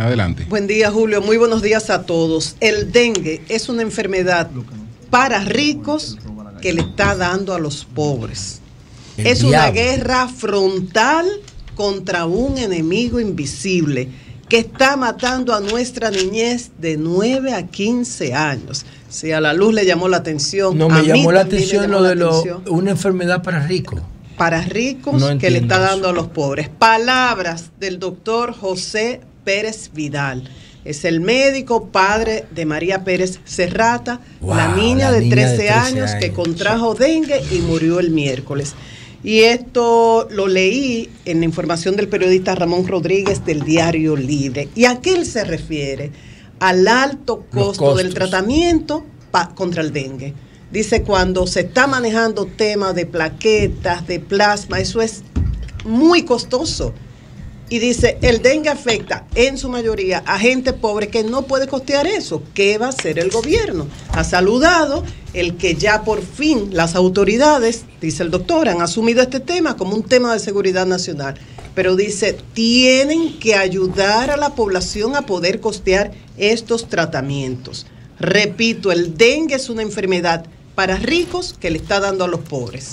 Adelante. Buen día, Julio. Muy buenos días a todos. El dengue es una enfermedad para ricos que le está dando a los pobres. Es una guerra frontal contra un enemigo invisible que está matando a nuestra niñez de 9 a 15 años. Si a la luz le llamó la atención. No, me llamó la atención lo de una enfermedad para ricos. Para ricos que le está dando a los pobres. Palabras del doctor José Pérez Vidal. Es el médico padre de María Pérez Serrata, la niña de 13 años que contrajo dengue y murió el miércoles. Y esto lo leí en la información del periodista Ramón Rodríguez del Diario Libre. ¿Y a qué él se refiere? Al alto costo del tratamiento contra el dengue. Dice, cuando se está manejando temas de plaquetas, de plasma, eso es muy costoso. Y dice, el dengue afecta en su mayoría a gente pobre que no puede costear eso. ¿Qué va a hacer el gobierno? Ha saludado el que ya por fin las autoridades, dice el doctor, han asumido este tema como un tema de seguridad nacional. Pero dice, tienen que ayudar a la población a poder costear estos tratamientos. Repito, el dengue es una enfermedad para ricos que le está dando a los pobres.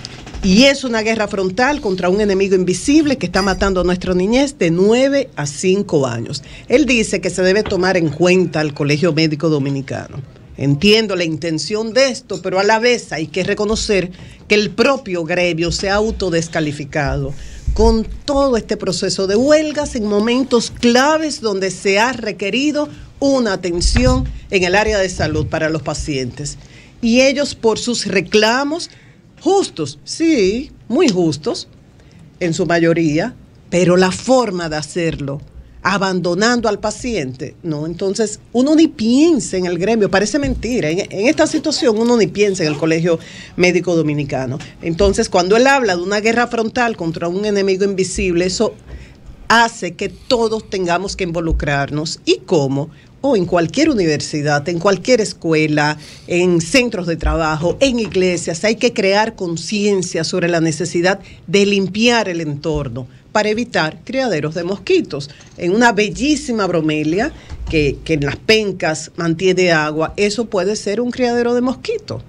Y es una guerra frontal contra un enemigo invisible que está matando a nuestra niñez de 9 a 5 años. Él dice que se debe tomar en cuenta el Colegio Médico Dominicano. Entiendo la intención de esto, pero a la vez hay que reconocer que el propio gremio se ha autodescalificado con todo este proceso de huelgas en momentos claves donde se ha requerido una atención en el área de salud para los pacientes. Y ellos, por sus reclamos justos, sí, muy justos, en su mayoría, pero la forma de hacerlo, abandonando al paciente, no, entonces uno ni piensa en el gremio, parece mentira, en esta situación uno ni piensa en el Colegio Médico Dominicano. Entonces, cuando él habla de una guerra frontal contra un enemigo invisible, eso hace que todos tengamos que involucrarnos. ¿Y cómo? O en cualquier universidad, en cualquier escuela, en centros de trabajo, en iglesias, hay que crear conciencia sobre la necesidad de limpiar el entorno para evitar criaderos de mosquitos. En una bellísima bromelia que en las pencas mantiene agua, eso puede ser un criadero de mosquitos.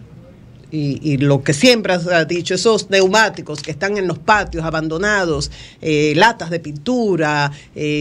Y lo que siempre has dicho, esos neumáticos que están en los patios abandonados, latas de pintura,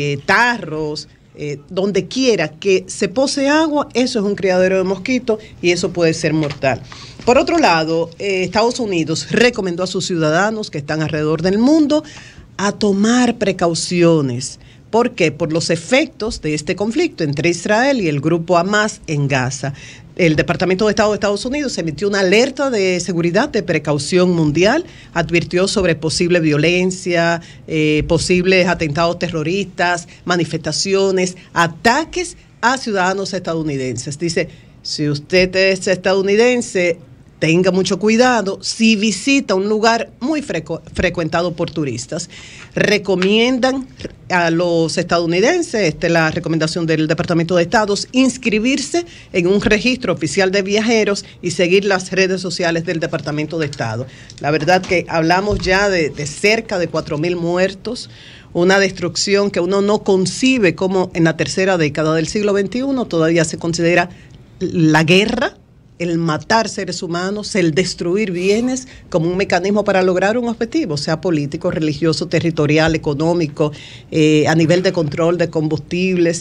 tarros, donde quiera que se pose agua, eso es un criadero de mosquitos y eso puede ser mortal. Por otro lado, Estados Unidos recomendó a sus ciudadanos que están alrededor del mundo a tomar precauciones. ¿Por qué? Por los efectos de este conflicto entre Israel y el grupo Hamas en Gaza. El Departamento de Estado de Estados Unidos emitió una alerta de seguridad de precaución mundial, advirtió sobre posible violencia, posibles atentados terroristas, manifestaciones, ataques a ciudadanos estadounidenses. Dice, si usted es estadounidense, tenga mucho cuidado si visita un lugar muy frecuentado por turistas. Recomiendan a los estadounidenses, esta es la recomendación del Departamento de Estado, inscribirse en un registro oficial de viajeros y seguir las redes sociales del Departamento de Estado. La verdad que hablamos ya de cerca de 4,000 muertos, una destrucción que uno no concibe como en la tercera década del siglo XXI todavía se considera la guerra, el matar seres humanos, el destruir bienes como un mecanismo para lograr un objetivo, sea político, religioso, territorial, económico, a nivel de control de combustibles.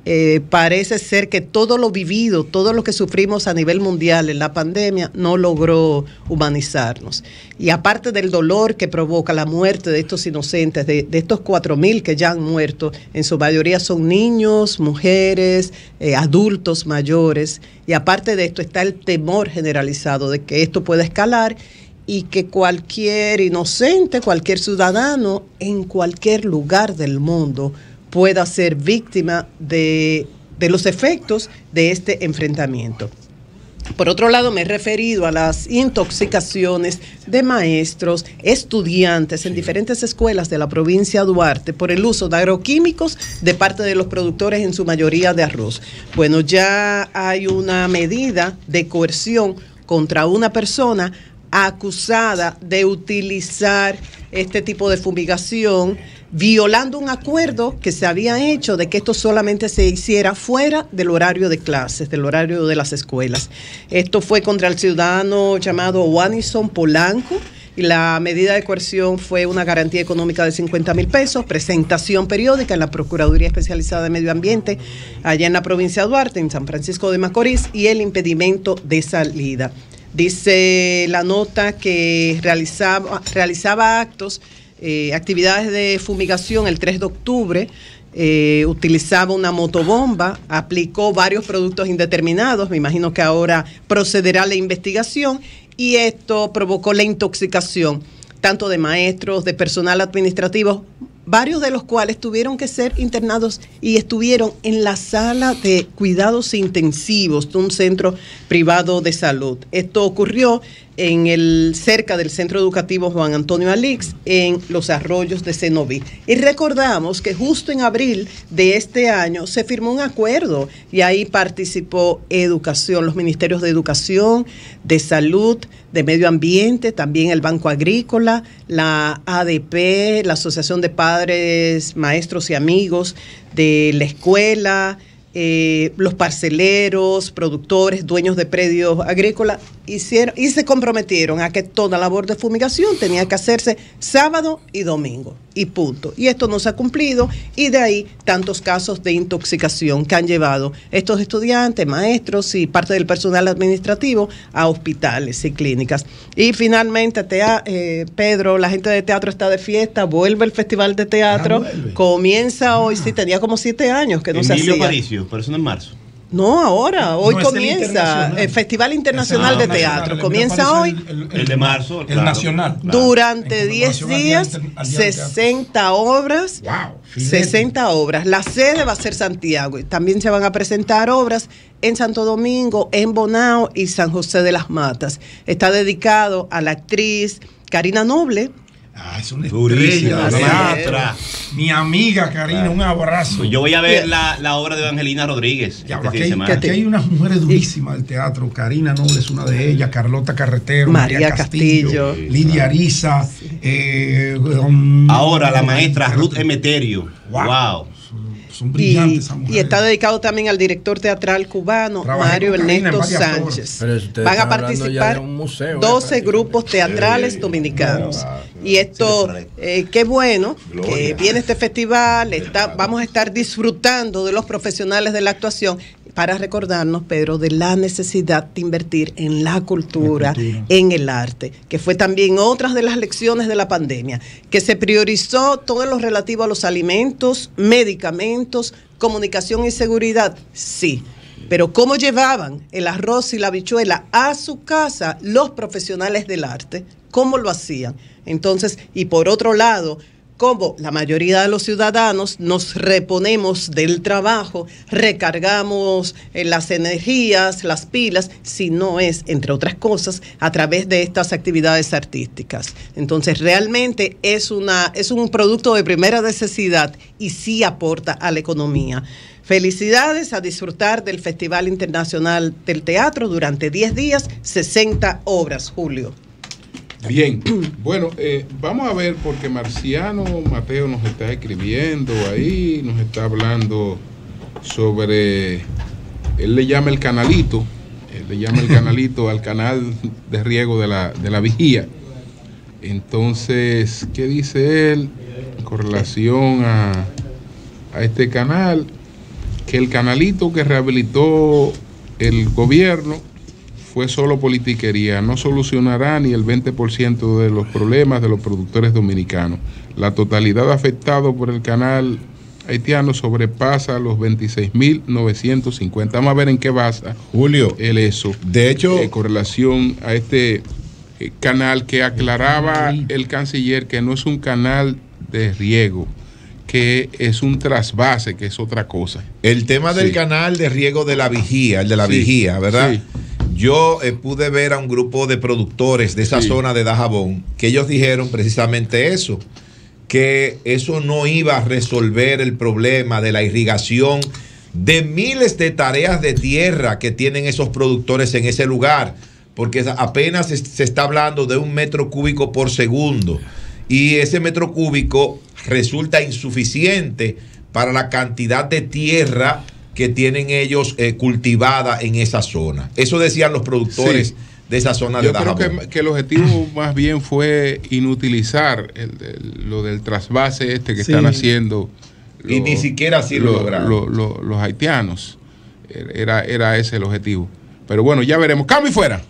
Parece ser que todo lo vivido, todo lo que sufrimos a nivel mundial en la pandemia no logró humanizarnos. Y aparte del dolor que provoca la muerte de estos inocentes, de estos 4,000 que ya han muerto, en su mayoría son niños, mujeres, adultos mayores. Y aparte de esto está el temor generalizado de que esto pueda escalar y que cualquier inocente, cualquier ciudadano en cualquier lugar del mundo pueda ser víctima de los efectos de este enfrentamiento. Por otro lado, me he referido a las intoxicaciones de maestros, estudiantes en diferentes escuelas de la provincia de Duarte por el uso de agroquímicos de parte de los productores, en su mayoría de arroz. Bueno, ya hay una medida de coerción contra una persona acusada de utilizar este tipo de fumigación violando un acuerdo que se había hecho de que esto solamente se hiciera fuera del horario de clases, del horario de las escuelas. Esto fue contra el ciudadano llamado Wanison Polanco, y la medida de coerción fue una garantía económica de 50,000 pesos, presentación periódica en la Procuraduría Especializada de Medio Ambiente, allá en la provincia de Duarte, en San Francisco de Macorís, y el impedimento de salida. Dice la nota que realizaba actividades de fumigación el 3 de octubre, utilizaba una motobomba, aplicó varios productos indeterminados, me imagino que ahora procederá la investigación, y esto provocó la intoxicación tanto de maestros, de personal administrativo, varios de los cuales tuvieron que ser internados y estuvieron en la sala de cuidados intensivos de un centro privado de salud. Esto ocurrió cerca del Centro Educativo Juan Antonio Alix, en Los Arroyos de Cenoví. Y recordamos que justo en abril de este año se firmó un acuerdo y ahí participó Educación, los ministerios de Educación, de Salud, de Medio Ambiente, también el Banco Agrícola, la ADP, la Asociación de Padres, Maestros y Amigos de la Escuela, los parceleros, productores, dueños de predios agrícolas, hicieron y se comprometieron a que toda labor de fumigación tenía que hacerse sábado y domingo, y punto. Y esto no se ha cumplido, y de ahí tantos casos de intoxicación que han llevado estos estudiantes, maestros y parte del personal administrativo a hospitales y clínicas. Y finalmente, Pedro, la gente de teatro está de fiesta, vuelve el Festival de Teatro, comienza hoy, sí, tenía como 7 años que no se hacía. Emilio Aparicio, pero eso no es en marzo. No, ahora, hoy no, comienza el Festival Internacional de Teatro. Comienza hoy. El de marzo. El nacional. Durante 10 días, 60 obras. Wow, 60 obras. La sede va a ser Santiago. También se van a presentar obras en Santo Domingo, en Bonao y San José de las Matas. Está dedicado a la actriz Karina Noble. Es una estrella. Mi amiga Karina, un abrazo. Pues yo voy a ver la obra de Evangelina Rodríguez. Aquí hay unas mujeres durísimas del teatro. Karina Noble es una de ellas, Carlota Carretero, María Castillo, Lidia Ariza. Ahora la maestra Ruth Emeterio. Wow. Son brillantes esas mujeres. Y está dedicado también al director teatral cubano Mario Ernesto Sánchez. Van a participar 12 grupos teatrales dominicanos. Y esto, qué bueno que viene este festival, vamos a estar disfrutando de los profesionales de la actuación para recordarnos, Pedro, de la necesidad de invertir en la cultura, en el arte, que fue también otra de las lecciones de la pandemia, que se priorizó todo lo relativo a los alimentos, medicamentos, comunicación y seguridad, sí. Pero ¿cómo llevaban el arroz y la habichuela a su casa los profesionales del arte? ¿Cómo lo hacían? Entonces, y por otro lado, como la mayoría de los ciudadanos nos reponemos del trabajo, recargamos las energías, las pilas, si no es, entre otras cosas, a través de estas actividades artísticas. Entonces, realmente es un producto de primera necesidad y sí aporta a la economía. Felicidades, a disfrutar del Festival Internacional del Teatro durante 10 días, 60 obras, Julio. Bien, bueno, vamos a ver, porque Marciano Mateo nos está escribiendo ahí, nos está hablando sobre, él le llama el canalito al canal de riego de la Vigía. Entonces, ¿qué dice él con relación a este canal? Que el canalito que rehabilitó el gobierno fue solo politiquería, no solucionará ni el 20% de los problemas de los productores dominicanos. La totalidad afectada por el canal haitiano sobrepasa los 26.950. Vamos a ver en qué basa, Julio, eso. De hecho, con relación a este canal que aclaraba el canciller que no es un canal de riego, que es un trasvase, que es otra cosa. El tema del canal de riego de la Vigía, el de la Vigía, ¿verdad? Sí. Yo pude ver a un grupo de productores de esa zona de Dajabón, que ellos dijeron precisamente eso, que eso no iba a resolver el problema de la irrigación de miles de tareas de tierra que tienen esos productores en ese lugar, porque apenas se está hablando de 1 metro cúbico por segundo. y ese metro cúbico resulta insuficiente para la cantidad de tierra que tienen ellos cultivada en esa zona. Eso decían los productores de esa zona de Dajabón. Yo creo que el objetivo más bien fue inutilizar lo del trasvase que están haciendo. Y ni siquiera así lo lograron. Los haitianos. Era ese el objetivo. Pero bueno, ya veremos. ¡Cambio y fuera!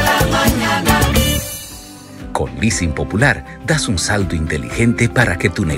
Con Leasing Popular das un salto inteligente para que tu negocio